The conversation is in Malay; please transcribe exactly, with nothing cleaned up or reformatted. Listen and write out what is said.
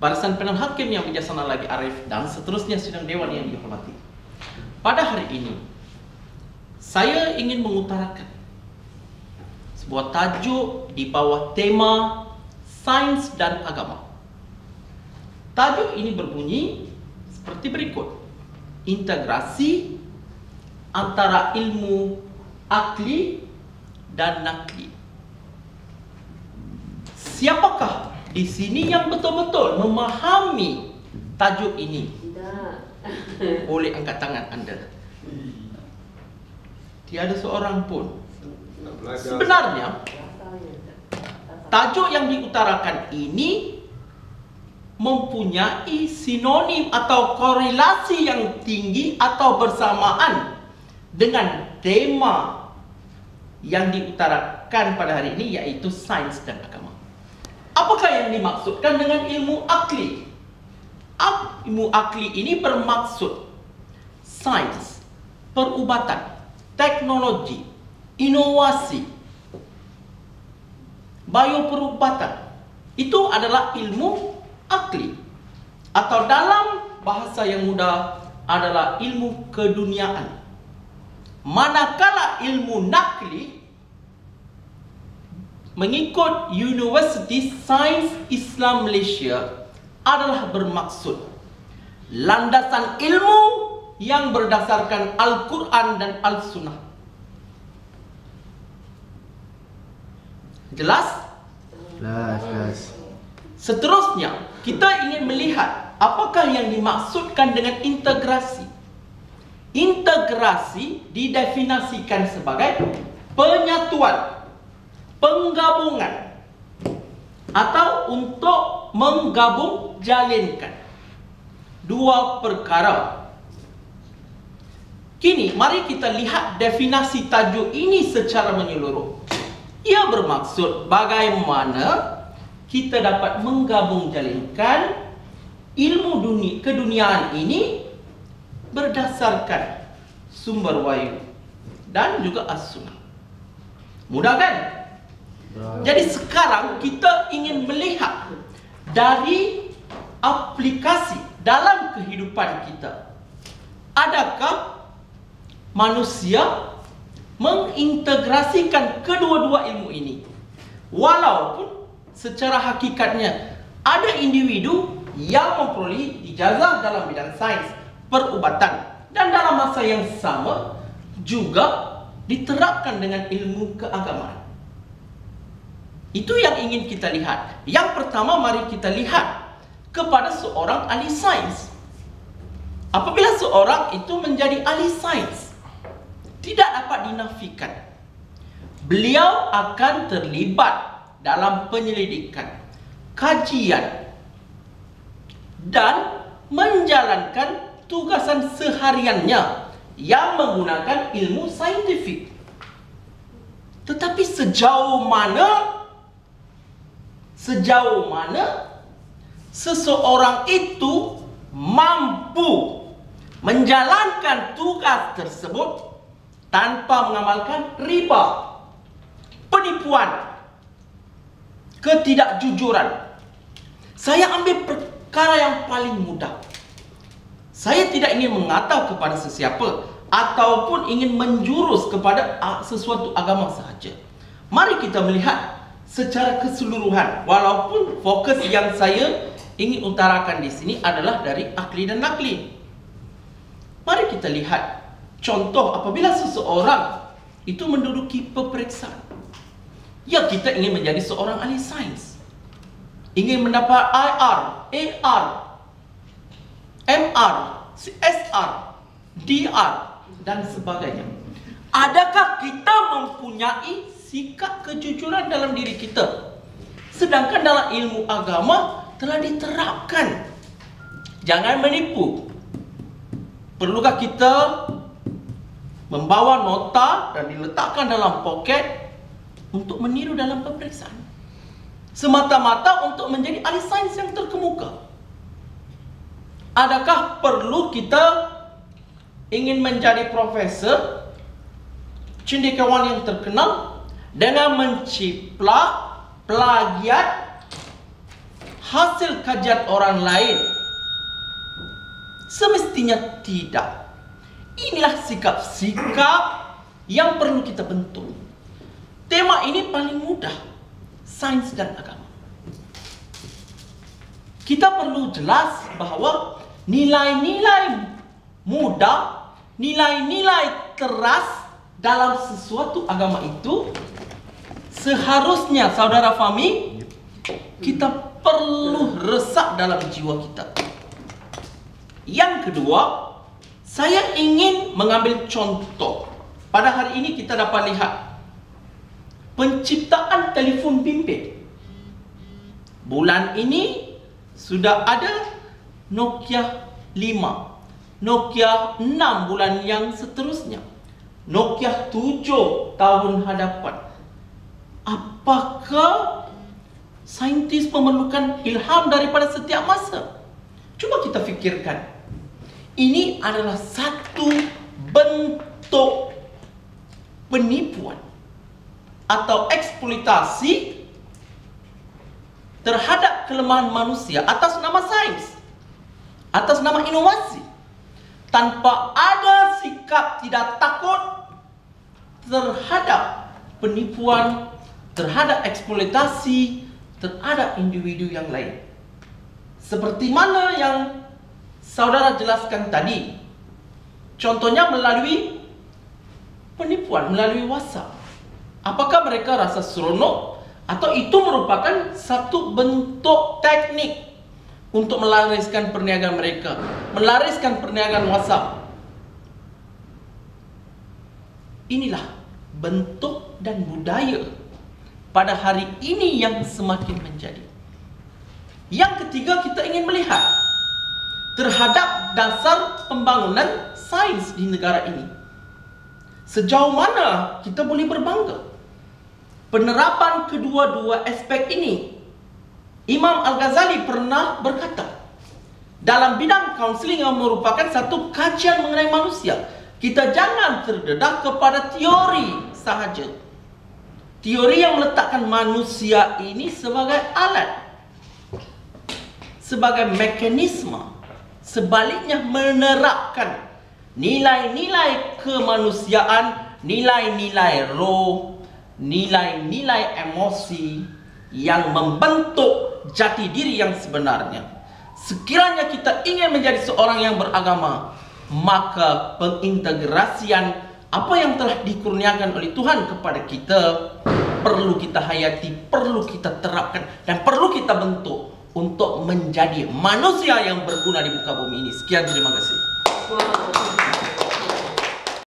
barisan panel hakim yang bijaksana lagi arif, dan seterusnya sidang dewan yang dihormati. Pada hari ini, saya ingin mengutarakan sebuah tajuk di bawah tema sains dan agama. Tajuk ini berbunyi seperti berikut: integrasi antara ilmu akli dan nakli. Siapakah di sini yang betul-betul memahami tajuk ini? Tidak. Boleh angkat tangan anda. Tiada seorang pun. Sebenarnya tajuk yang diutarakan ini mempunyai sinonim atau korelasi yang tinggi atau bersamaan dengan tema yang diutarakan pada hari ini, yaitu sains dan agama. Apakah yang dimaksudkan dengan ilmu akli? Ilmu akli ini bermaksud sains, perubatan, teknologi, inovasi, bioperubatan. Itu adalah ilmu akli, atau dalam bahasa yang mudah adalah ilmu keduniaan. Manakala ilmu nakli mengikut University Sains Islam Malaysia adalah bermaksud landasan ilmu yang berdasarkan Al-Quran dan Al-Sunnah. Jelas? Jelas, jelas. Seterusnya, kita ingin melihat apakah yang dimaksudkan dengan integrasi. Integrasi didefinisikan sebagai penyatuan, penggabungan, atau untuk menggabung jalinkan dua perkara. Kini mari kita lihat definisi tajuk ini secara menyeluruh. Ia bermaksud bagaimana kita dapat menggabung jalinkan ilmu dunia, keduniaan ini berdasarkan sumber wahyu dan juga as-sunnah. Mudah kan? Jadi sekarang kita ingin melihat dari aplikasi dalam kehidupan kita. Adakah manusia mengintegrasikan kedua-dua ilmu ini? Walaupun secara hakikatnya ada individu yang memperoleh ijazah dalam bidang sains, perubatan, dan dalam masa yang sama juga diterapkan dengan ilmu keagamaan. Itu yang ingin kita lihat. Yang pertama, mari kita lihat kepada seorang ahli sains. Apabila seorang itu menjadi ahli sains, tidak dapat dinafikan beliau akan terlibat dalam penyelidikan, kajian, dan menjalankan tugasan sehariannya yang menggunakan ilmu saintifik. Tetapi sejauh mana Sejauh mana seseorang itu mampu menjalankan tugas tersebut tanpa mengamalkan riba, penipuan, ketidakjujuran. Saya ambil perkara yang paling mudah. Saya tidak ingin mengata kepada sesiapa ataupun ingin menjurus kepada sesuatu agama sahaja. Mari kita melihat secara keseluruhan, walaupun fokus yang saya ingin utarakan di sini adalah dari akli dan nakli. Mari kita lihat contoh apabila seseorang itu menduduki peperiksaan. Ya, kita ingin menjadi seorang ahli sains, ingin mendapat I R, A R, M R, S R, D R, dan sebagainya. Adakah kita mempunyai sikap kejujuran dalam diri kita? Sedangkan dalam ilmu agama telah diterapkan. Jangan menipu. Perlukah kita membawa nota dan diletakkan dalam poket untuk meniru dalam peperiksaan? Semata-mata untuk menjadi ahli sains yang terkemuka. Adakah perlu kita ingin menjadi profesor, cendekiawan yang terkenal, dengan menciplak, plagiat hasil kajian orang lain? Semestinya tidak. Inilah sikap-sikap yang perlu kita bentuk. Tema ini paling mudah, sains dan agama. Kita perlu jelas bahwa nilai-nilai mudah, nilai-nilai keras dalam sesuatu agama itu seharusnya, saudara fahami, kita perlu resak dalam jiwa kita. Yang kedua, saya ingin mengambil contoh. Pada hari ini kita dapat lihat penciptaan telefon bimbit. Bulan ini sudah ada Nokia lima, Nokia enam bulan yang seterusnya, Nokia tujuh tahun hadapan. Apakah saintis memerlukan ilham daripada setiap masa? Coba kita fikirkan. Ini adalah satu bentuk penipuan atau eksploitasi terhadap kelemahan manusia atas nama sains, atas nama inovasi, tanpa ada sikap tidak takut terhadap penipuan, terhadap eksploitasi, terhadap individu yang lain. Seperti mana yang saudara jelaskan tadi, contohnya melalui penipuan, melalui WhatsApp. Apakah mereka rasa seronok atau itu merupakan satu bentuk teknik untuk melariskan perniagaan mereka, melariskan perniagaan WhatsApp? Inilah bentuk dan budaya pada hari ini yang semakin menjadi. Yang ketiga, kita ingin melihat terhadap dasar pembangunan sains di negara ini. Sejauh mana kita boleh berbangga? Penerapan kedua-dua aspek ini, Imam Al-Ghazali pernah berkata, dalam bidang kaunseling yang merupakan satu kajian mengenai manusia, kita jangan terdedah kepada teori sahaja. Teori yang meletakkan manusia ini sebagai alat, sebagai mekanisme. Sebaliknya menerapkan nilai-nilai kemanusiaan, nilai-nilai roh, nilai-nilai emosi yang membentuk jati diri yang sebenarnya. Sekiranya kita ingin menjadi seorang yang beragama, maka pengintegrasian apa yang telah dikurniakan oleh Tuhan kepada kita perlu kita hayati, perlu kita terapkan, dan perlu kita bentuk untuk menjadi manusia yang berguna di muka bumi ini. Sekian, terima kasih. Wow.